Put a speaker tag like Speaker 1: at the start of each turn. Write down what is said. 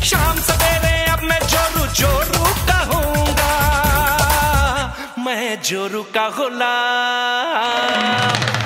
Speaker 1: शाम सवेरे अब मैं जोरू जोरू कहूंगा, मैं जोरू का गुलाम।